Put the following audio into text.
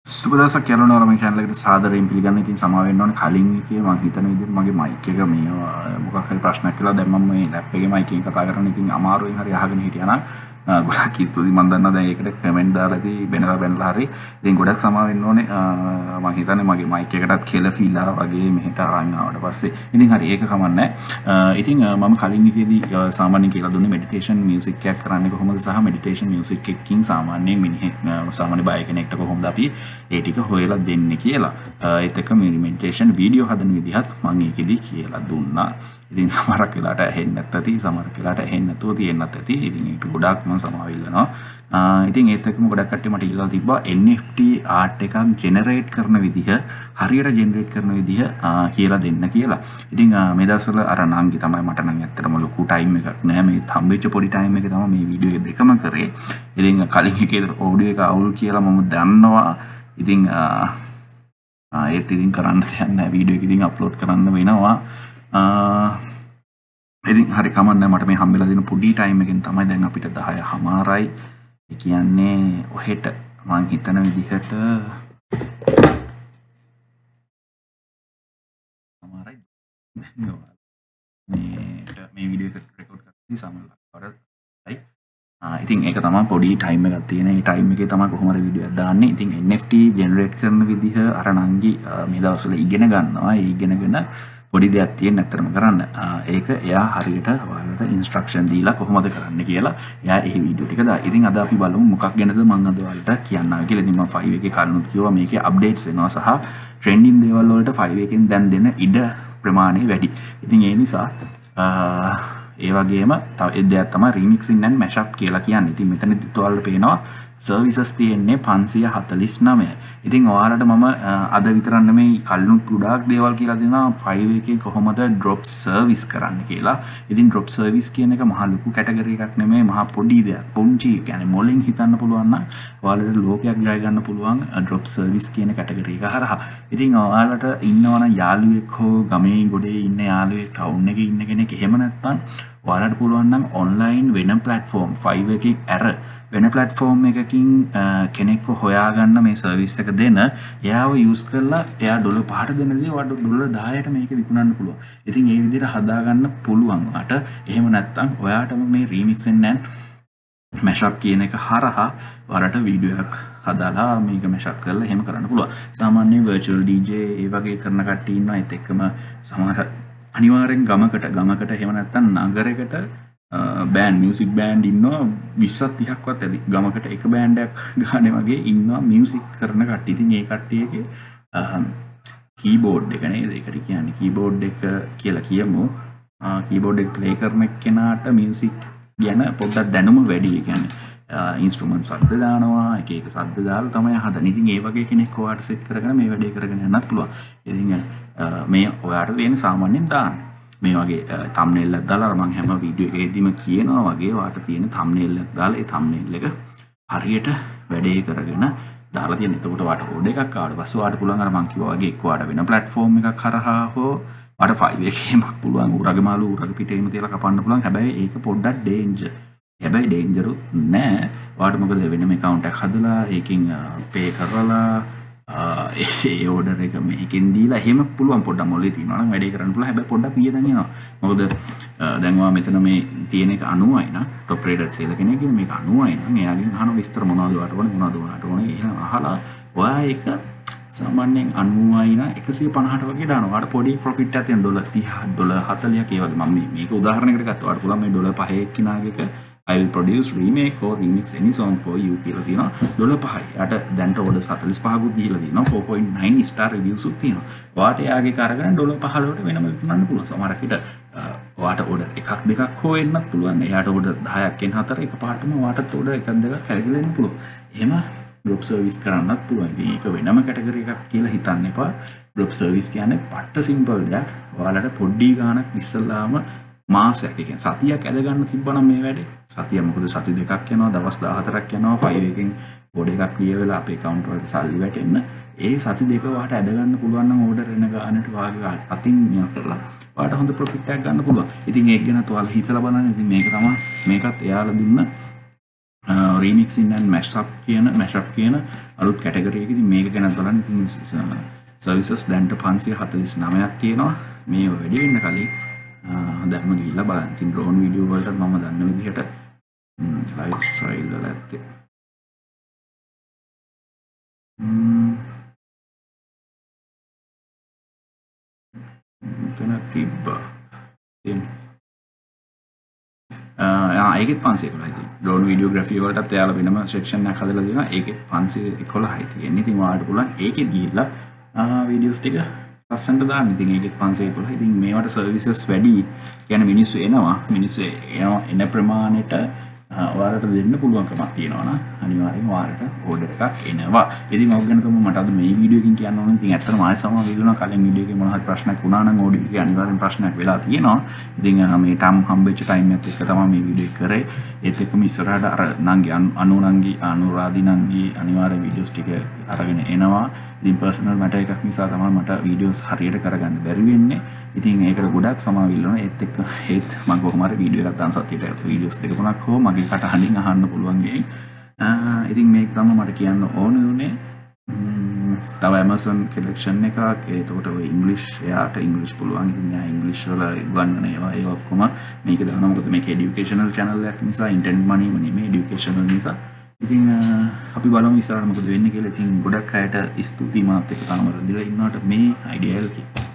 සුබදවසක් කියලා මේ channel එකට සාදරයෙන් පිළිගන්න. ඉතින් සමාව වෙන්න ඕනේ කලින් එකේ මම හිතන විදිහට මගේ mic එක මේ මොකක් හරි ප්‍රශ්නයක් කියලා දැන් මම මේ lap එකේ mic එකෙන් කතා කරන ඉතින් අමාරුවෙන් හරි අහගෙන හිටියා නම් ගොඩක් ස්තුතියි. මම දන්නවා දැන් ඒකට කමෙන්ට් දාලා ඉතින් බැනලා හරි ඉතින් ගොඩක් සමාව වෙන්න ඕනේ. මම හිතන්නේ මගේ mic එකටත් කියලා ෆීලා වගේ මෙහෙට අරන් ආවට පස්සේ ඉතින් හරි ඒක කමන්නේ. ඉතින් මම කලින් එකේදී සාමාන්‍යයෙන් කියලා දුන්නේ meditation music එකක් කරන්නේ කොහොමද සහ meditation music එකකින් සාමාන්‍යයෙන් මිනිහෙක් සාමාන්‍ය බය කෙනෙක්ට කොහොමද අපි ඒ ටික හොයලා දෙන්නේ කියලා. ඒත් එක්ක මේ meditation වීඩියෝ හදන විදිහත් මම ඒකෙදී කියලා දුන්නා. ඉතින් සමහරක් වෙලාවට ඇහෙන්නේ නැත්නම් ඇති සමහරක් වෙලාවට ඇහෙන්නේ නැතුව තියෙන්නත් ඇති. ඉතින් ඒක ගොඩාක් මම සමාව ඉල්ලනවා. ඉතින් ඒත් එක්කම ගොඩක් කට්ටිය මට ඉල්ලලා තිබ්බා NFT ආර්ට් එකක් ජෙනරේට් කරන විදිහ හරියට ජෙනරේට් කරන විදිහ කියලා දෙන්න කියලා. ඉතින් මේ දවස්වල අර නංගි තමයි මට නම් ඇත්තටම ලොකු ටයිම් එකක් නෑ. මේ හම්බෙච්ච පොඩි ටයිම් එකේ තමයි මේ වීඩියෝ එක දෙකම කරේ. ඉතින් කලින් එකේ ඔඩියෝ එක අවුල් කියලා මම දන්නවා. ඉතින් ඒත් ඉතින් කරන්න දෙයක් නෑ. වීඩියෝ එක ඉතින් අප්ලෝඩ් කරන්න වෙනවා. ඉතින් හරි කමන්නේ මට මේ හම්බෙලා දෙන පොඩි ටයිම් එකෙන් තමයි දැන් අපිට 10:00යි. ඒ කියන්නේ ඔහෙට මං හිතන විදිහට සමහරයි මේ වීඩියෝ එක රෙකෝඩ් කරද්දී සමහරයි. ඉතින් ඒක තමයි පොඩි ටයිම් එකක් තියෙන. ඒ ටයිම් එකේ තමයි කොහොම හරි වීඩියෝ එකක් දාන්නේ. ඉතින් NFT ජෙනරේට් කරන විදිහ අර නංගි මේ දවස්වල ඉගෙන ගන්නවා. ඒ ඉගෙනගෙන පොඩි දෙයක් තියෙන ඇත්තටම කරන්න. ඒක එයා හරියට ඔයාලට ඉන්ස්ට්‍රක්ෂන් දීලා කොහොමද කරන්න කියලා එයා ඒ වීඩියෝ ටික දාලා. ඉතින් අද අපි බලමු මොකක් ගැනද මම අද ඔයාලට කියන්නවා කියලා. ඉතින් මම 5 එකේ කලිනුත් කිව්වා මේකේ අප්ඩේට්ස් එනවා සහ ට්‍රෙන්ඩින් දේවල් වලට 5 එකෙන් දැන් දෙන ඉඩ ප්‍රමාණය වැඩි. ඉතින් ඒ නිසා ඒ වගේම තව දෙයක් තමයි remixing and mashup කියලා කියන්නේ. ඉතින් මෙතනදිත් ඔයාලට පේනවා සර්විසස් තියෙන්නේ 549. ඉතින් ඔයාලට මම අද විතරක් නෙමෙයි කලිනුත් ගොඩාක් දේවල් කියලා දෙනවා 5 එකේ කොහොමද drop service කරන්න කියලා. ඉතින් drop service කියන එක මහ ලොකු කැටගරි එකක් නෙමෙයි මහ පොඩි දෙයක්. පුංචි කියන්නේ මොලෙන් හිතන්න පුළුවන් නම් ඔයාලට ලෝකයක් ජය ගන්න පුළුවන් drop service කියන කැටගරි එක හරහා. ඉතින් ඔයාලට ඉන්නවනම් යාළුවෙක් හෝ ගමේ ගොඩේ ඉන්න යාළුවෙක් ටවුන් එකේ ඉන්න කෙනෙක් එහෙම නැත්නම් ඔයාලට පුළුවන් නම් online වෙන platform 5 එකේ ඇර වෙන platform එකකින් කෙනෙක්ව හොයාගන්න මේ සර්විස් එක දෙන එයාව යූස් කරලා එයා ඩොලර් 5ට දෙනදී ඔයාලට ඩොලර් 10ට මේක විකුණන්න පුළුවන්. ඉතින් ඒ විදිහට හදාගන්න පුළුවන්. අට එහෙම නැත්නම් ඔයාටම මේ remixing and mashup කියන එක හරහා ඔයාලට වීඩියෝ එකක් හදාලා මේක mashup කරලා එහෙම කරන්න පුළුවන්. සාමාන්‍ය virtual DJ ඒ වගේ කරන කට්ටිය ඉන්නවා. ඒත් එක්කම සමහර අනිවාර්යෙන් ගමකට එහෙම නැත්නම් නගරයකට බෑන්ඩ් මියුසික් බෑන්ඩ් ඉන්නවා 20ක් 30ක්වත් ඇති. ගමකට එක බෑන්ඩ් එකක් ගානේ වගේ ඉන්නවා මියුසික් කරන කට්ටිය. ඉතින් ඒ කට්ටියගේ කීබෝඩ් එක නේද? ඒකට කියන්නේ කීබෝඩ් එක කියලා කියමු. කීබෝඩ් එක ප්ලේ කරන කෙනාට මියුසික් ගැන පොඩ්ඩක් දැනුම වැඩි. ඒ කියන්නේ ඉන්ස්ට්‍රුමන්ට් සද්ද දානවා එක සද්ද දාලා තමයි හදන්නේ. ඉතින් ඒ වගේ කෙනෙක් ඔයාට සෙට් කරගෙන මේ වැඩේ කරගෙන යන්නත් පුළුවන්. ඉතින් මේ ඔයාට තියෙන සාමාන්‍යයෙන් දාන්න මේ වගේ thumbnail එකක් දාලා මම හැම වීඩියෝ එකේදීම කියනවා වගේ ඔයාට තියෙන thumbnail එකක් දාලා ඒ thumbnail එක හරියට වැඩේ කරගෙන දාලා තියෙන. එතකොට ඔයාට ඕඩර් එකක් ආවට පස්සේ ඔයාට පුළුවන් අර මම කිව්වා වගේ එක්ක ඔයාට වෙන platform එකක් කරහා හෝ ඔයාට 5 එකේම පුළුවන් උරග මාළු උරග පිටේම තියලා කපන්න පුළුවන්. හැබැයි ඒක පොඩ්ඩක් danger. හැබැයි danger නෑ. ඔයාට මොකද වෙනම account එකක් හදලා ඒකෙන් pay කරලා ඒ ඕඩර් එක මේකෙන් දීලා එහෙම පුළුවන් පොඩ්ඩක් මොලේ තියනවා නම් වැඩේ කරන්න පුළුවන්. හැබැයි පොඩ්ඩක් පියදන් යනවා. මොකද දැන් ඔයා මෙතන මේ තියෙන එක 90යි නම් টপ රේටර් සේල කෙනෙක්ගේ මේක 90යි නම් එයාගෙන් අහන විස්තර මොනවද ඔයාට ඕනේ මොනවද ඔයාට ඕනේ එහෙම අහලා ඔයා ඒක සාමාන්‍යයෙන් 90යි නම් 150ට වගේ දානවා. ඔයාට පොඩි ප්‍රොෆිට් එකක් තියෙන ඩොලර් 30 ඩොලර් 40ක් ඒ වගේ. මම මේක උදාහරණයකට ගත්තා. ඔයාට පුළුවන් මේ ඩොලර් 5 එක්කිනාගේක I will produce remake or remix any song for you කියලා තියෙනවා. ඩොලර් 5යි. යාට දැන්ට ඕඩර් 45කුත් ගිහිලා තියෙනවා. 4.9 star reviews උත් තියෙනවා. ඔයාට එයාගේ කරගෙන ඩොලර් 15ට වෙනම විකුණන්න පුළුවන්. සමහරක් විට ඔයාට ඕඩර් එකක් දෙකක් හෝ වෙන්නත් පුළුවන්. එයාට ඕඩර් 10ක් එන හතර එකපාරටම ඔයාටත් ඕඩර් එකක් දෙකක් හැරගෙන එන්න පුළුවන්. එහෙම drop service කරන්නත් පුළුවන්. ඉතින් ඒක වෙනම කැටගරි එකක් කියලා හිතන්න එපා. drop service කියන්නේ පට්ට සිම්පල් දෙයක්. ඔයාලට පොඩි ගාණක් ඉස්සල්ලාම මාසයක් කියන්නේ සතියක් ඇද ගන්න තිබ්බනම් මේ වැඩේ සතිය මොකද සති දෙකක් යනවා දවස් 14ක් යනවා 5 එකෙන් ඕඩර් එකක් ක්ලියර් වෙලා අපේ account වලට සල්ලි වැටෙන්න ඒ සති දෙක වාට ඇද ගන්න පුළුවන් නම් ඕඩර් එන ගානට වාගේ අතින් මෙයා කරලා වාට හොඳ ප්‍රොෆිට් එකක් ගන්න පුළුවන්. ඉතින් ඒක ගැන ඔයාලා හිතලා බලන්න. ඉතින් මේක තමයි මේකත් එයාලා දුන්න remixing and mashup කියන අලුත් කැටගරි එකක ඉතින් මේක ගැන බලන්න ඉතින් සර්විසස් දැන්ට 549ක් තියෙනවා මේ වැඩි වෙන්න කලින් දැන්ම ගිහිල්ලා බලන්න. ඉතින් ඩ්‍රෝන් වීඩියෝ වලට මම දන්න විදිහට ලයිෆ් ස්ටයිල් වල ඇත්තේ මෙතන තිබ්බා. ඉතින් ඒකෙත් 511යි තියෙන්නේ. ඩ්‍රෝන් වීඩියෝග්‍රැෆි වලටත් එයාලා වෙනම සෙක්ෂන් එකක් හදලා දෙනවා. ඒකෙත් 511යි තියෙන්නේ. ඉතින් ඔයාලට පුළුවන් ඒකෙත් ගිහිල්ලා වීඩියෝස් ටික ලස්සනට දාන්න. ඉතින් ඒකෙත් 511යි. ඉතින් මේවට සර්විසස් වැඩි. කියන්නේ මිනිස්සු එනවා. එන ප්‍රමාණයට ඔයාලට දෙන්න පුළුවන්කමක් තියෙනවා නම් අනිවාර්යෙන්ම ඔයාලට ඕඩර් එකක් එනවා. ඉතින් ඔය ගැන තමයි මට අද මේ වීඩියෝ එකකින් කියන්න ඕනේ. ඉතින් ඇත්තටම ආයෙ සමහර වීඩියෝ නම් කලින් වීඩියෝ එකේ මොන හරි ප්‍රශ්නයක් වුණා නම් ඕඩර් එකේ අනිවාර්යෙන් ප්‍රශ්නයක් වෙලා තියෙනවා. ඉතින් මේ ටම් හම්බෙච්ච ටයිම් එකත් එක්ක තමයි මේ වීඩියෝ එක කරේ. ඒත් එක්කම ඉස්සරහට අර නංගි අනුනංගි අනුරාදි නංගි අනිවාර්ය වීඩියෝස් ටික අරගෙන එනවා. ඉතින් පර්සනල් මැටර් එකක් නිසා තමයි මට වීඩියෝස් හරියට කරගන්න බැරි වෙන්නේ. ඉතින් ඒකට ගොඩක් සමාවිල් වෙනවා. ඒත් මම කොහොම හරි වීඩියෝ එකක් දාන්න සතියට වීඩියෝස් දෙක තුනක් හෝ මගේ කටහඬින් අහන්න පුළුවන් ගේ. ඉතින් මේක තමයි මට කියන්න ඕනේ උනේ. තව Amazon collection එකක්. ඒකට ඔය ඉංග්‍රීසි එයාට ඉංග්‍රීසි පුළුවන්. ඉතින් යා ඉංග්‍රීසි වල ගන්න ඒවා ඒ ඔක්කොම මේක දානවා. මොකද මේක এডুকেෂනල් channel එකක් නිසා ඉන්ටර්නෙට් money නෙමෙයි এডুকেෂනල් නිසා. ඉතින් අපි බලමු ඉස්සරහට මොකද වෙන්නේ කියලා. ඉතින් ගොඩක් අයට ස්තුතියි මාත් එක්ක තාම රැඳිලා ඉන්නවට මේ අයිඩියා එකේ